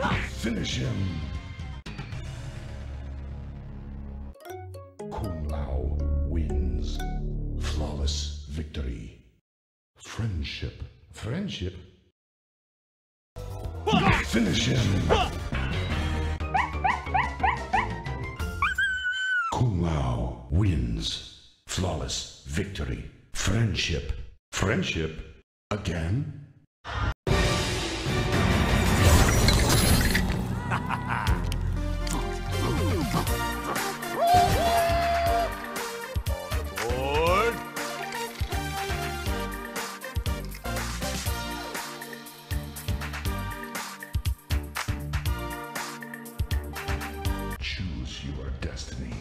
Finish him. Kung Lao wins. Flawless victory. Friendship. Friendship? Finish him. Kung Lao wins. Flawless victory. Friendship. Friendship? Again? Choose your destiny.